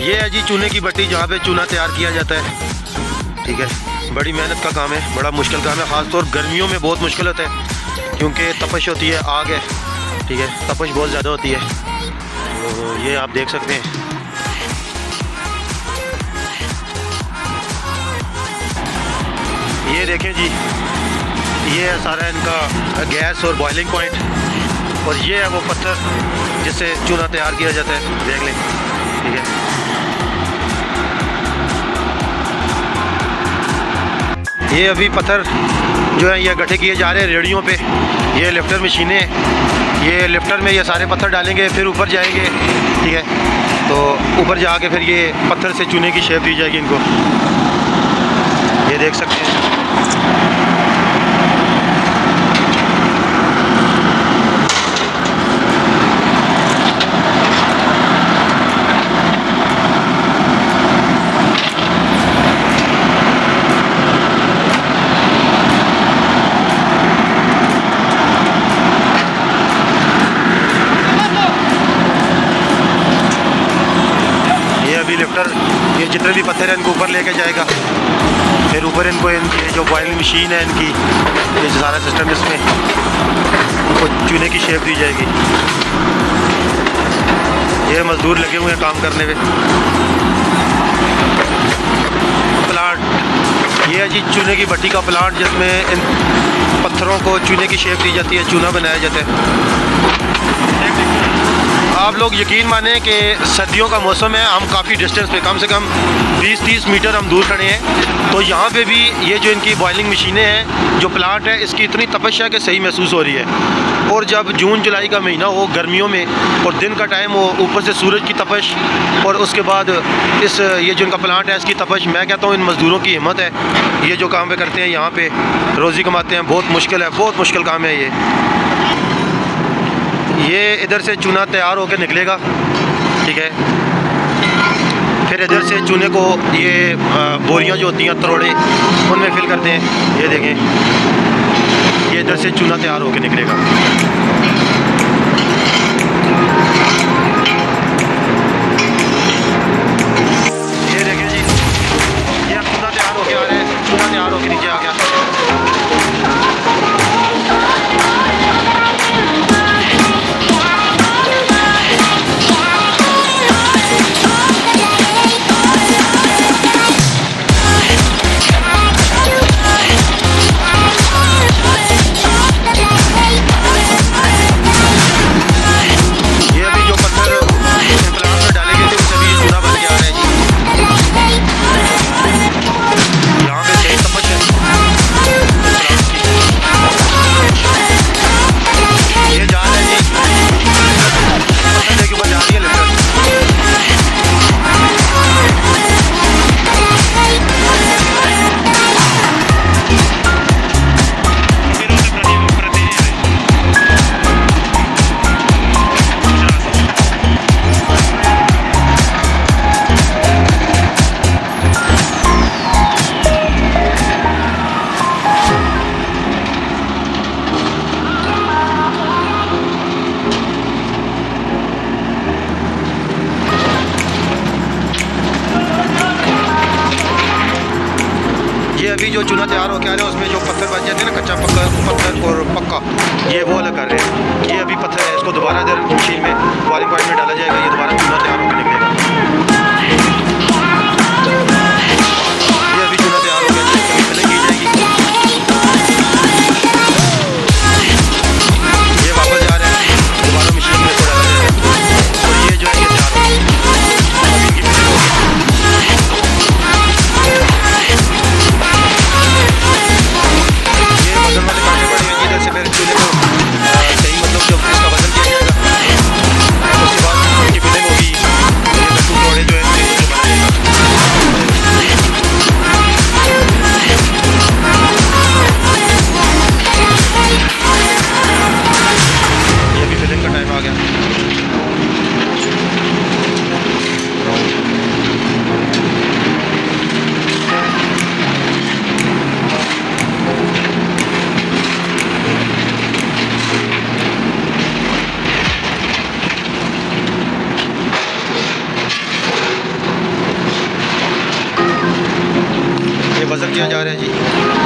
ये है जी चूने की भट्टी, जहाँ पे चूना तैयार किया जाता है। ठीक है, बड़ी मेहनत का काम है, बड़ा मुश्किल काम है। ख़ासतौर गर्मियों में बहुत मुश्किल होता है क्योंकि तपश होती है, आग है। ठीक है, तपश बहुत ज़्यादा होती है। तो ये आप देख सकते हैं। ये देखें जी, ये है सारा इनका गैस और बॉइलिंग पॉइंट, और ये है वो पत्थर जिससे चूना तैयार किया जाता है। देख लें। ठीक है, ये अभी पत्थर जो है ये गड्ढे किए जा रहे हैं रेडियों पे। ये लिफ्टर मशीनें हैं, ये लिफ्टर में ये सारे पत्थर डालेंगे, फिर ऊपर जाएंगे। ठीक है, तो ऊपर जाके फिर ये पत्थर से चूने की शेप दी जाएगी इनको। ये देख सकते हैं। लिफ्टर ये जितने भी पत्थर हैं इनको ऊपर लेके जाएगा, फिर ऊपर इनको इनकी जो बॉइलिंग मशीन है इनकी, ये सारा सिस्टम, इसमें इनको चूने की शेप दी जाएगी। ये मजदूर लगे हुए हैं काम करने में। प्लांट, ये है जी चूने की भट्टी का प्लांट, जिसमें इन पत्थरों को चूने की शेप दी जाती है, चूना बनाया जाता है। आप लोग यकीन माने कि सर्दियों का मौसम है, हम काफ़ी डिस्टेंस पे, कम से कम 20-30 मीटर हम दूर खड़े हैं। तो यहाँ पे भी ये जो इनकी बॉइलिंग मशीनें हैं, जो प्लांट है, इसकी इतनी तपश है कि सही महसूस हो रही है। और जब जून जुलाई का महीना हो गर्मियों में, और दिन का टाइम हो, ऊपर से सूरज की तपश, और उसके बाद इस ये जो इनका प्लांट है इसकी तपश, मैं कहता हूँ इन मज़दूरों की हिम्मत है। ये जो काम पे करते हैं, यहाँ पे रोज़ी कमाते हैं। बहुत मुश्किल है, बहुत मुश्किल काम है ये इधर से चूना तैयार होकर निकलेगा। ठीक है, फिर इधर से चूने को ये बोरियां जो होती हैं, तरोड़े, उनमें फिल करते हैं। ये देखें, ये इधर से चूना तैयार होकर निकलेगा। ये देखें जी, ये अब चूना तैयार होकर आ रहा है, चूना तैयार होकर नीचे आ गया। अभी जो चूना तैयार होकर आ रहा है, उसमें जो पत्थर बच जाते हैं ना, कच्चा पत्थर और पक्का, ये वो अलग कर रहे हैं। ये अभी पत्थर है, इसको दोबारा इधर मशीन में बॉइलिंग पॉइंट में डाला जाएगा। ये दोबारा चूना तैयार होकर निकलेगा। ये अभी चूना तैयार हो गया, फिलिंग की जाएगी। ये वापस जा रहे हैं, दोबारा मशीन में इसको डाला जाएगा। और ये जो है ये तैयार हो गया। से फिर चूल्हे को सही मतलब जब इसका वजन किया जाएगा, उसके बाद इसकी फिलिंग होगी। किया जा रहा है जी।